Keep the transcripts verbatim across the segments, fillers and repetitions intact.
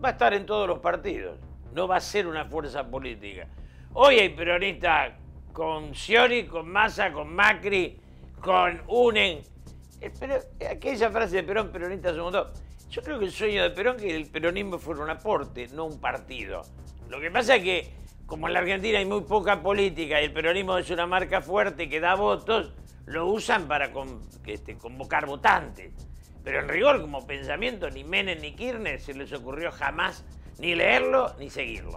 va a estar en todos los partidos, no va a ser una fuerza política. Hoy hay peronistas con Scioli, con Massa, con Macri, con Unen. Pero aquella frase de Perón, peronistas somos todos. Yo creo que el sueño de Perón es que el peronismo fuera un aporte, no un partido. Lo que pasa es que, como en la Argentina hay muy poca política y el peronismo es una marca fuerte que da votos, lo usan para con, este, convocar votantes. Pero en rigor, como pensamiento, ni Menem ni Kirchner se les ocurrió jamás ni leerlo ni seguirlo.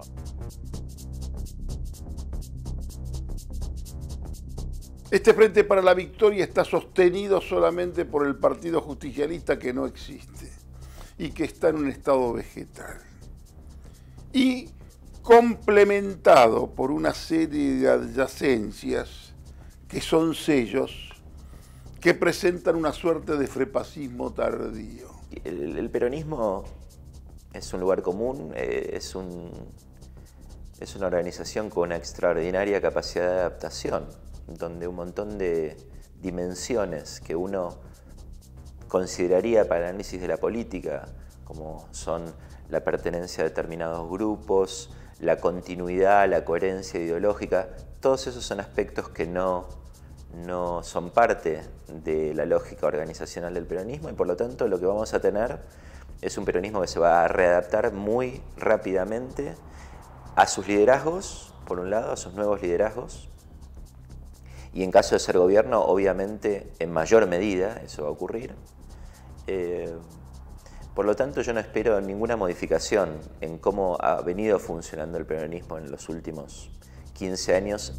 Este Frente para la Victoria está sostenido solamente por el Partido Justicialista, que no existe y que está en un estado vegetal, y complementado por una serie de adyacencias que son sellos que presentan una suerte de frepacismo tardío. El, el peronismo es un lugar común, eh, es, un, es una organización con una extraordinaria capacidad de adaptación, donde un montón de dimensiones que uno consideraría para el análisis de la política, como son la pertenencia a determinados grupos, la continuidad, la coherencia ideológica, todos esos son aspectos que no, no son parte de la lógica organizacional del peronismo, y por lo tanto lo que vamos a tener es un peronismo que se va a readaptar muy rápidamente a sus liderazgos, por un lado, a sus nuevos liderazgos, y en caso de ser gobierno, obviamente, en mayor medida eso va a ocurrir. Eh, por lo tanto, yo no espero ninguna modificación en cómo ha venido funcionando el peronismo en los últimos quince años.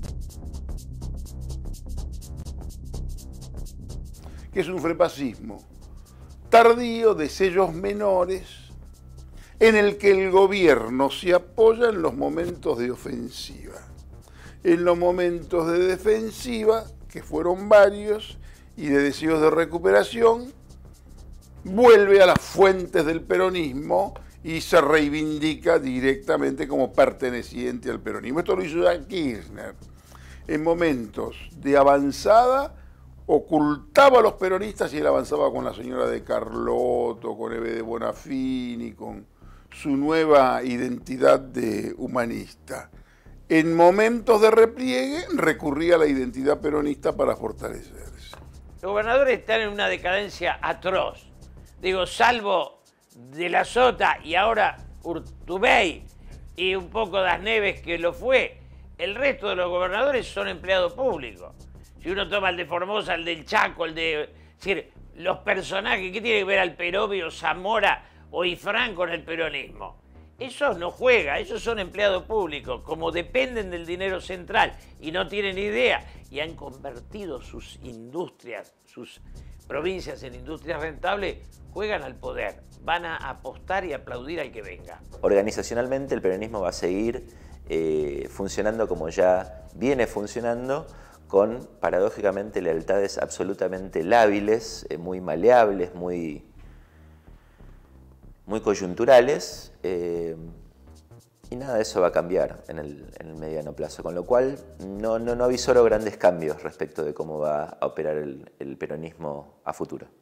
Que es un frepacismo tardío de sellos menores en el que el gobierno se apoya en los momentos de ofensiva. En los momentos de defensiva, que fueron varios, y de deseos de recuperación, vuelve a las fuentes del peronismo y se reivindica directamente como perteneciente al peronismo. Esto lo hizo ya Kirchner. En momentos de avanzada, ocultaba a los peronistas y él avanzaba con la señora de Carlotto, con Eve de Bonafini, con su nueva identidad de humanista. En momentos de repliegue recurría a la identidad peronista para fortalecerse. Los gobernadores están en una decadencia atroz. Digo, salvo De la Sota y ahora Urtubey y un poco Das Neves que lo fue, el resto de los gobernadores son empleados públicos. Si uno toma el de Formosa, el del Chaco, el de... Es decir, los personajes, ¿qué tiene que ver al Perovio, Zamora o Ifrán con el peronismo? Esos no juegan, esos son empleados públicos. Como dependen del dinero central y no tienen idea y han convertido sus industrias, sus provincias en industrias rentables, juegan al poder. Van a apostar y aplaudir al que venga. Organizacionalmente el peronismo va a seguir eh, funcionando como ya viene funcionando, con paradójicamente lealtades absolutamente lábiles, eh, muy maleables, muy... muy coyunturales, eh, y nada de eso va a cambiar en el, en el mediano plazo, con lo cual no, no, no avisoro grandes cambios respecto de cómo va a operar el, el peronismo a futuro.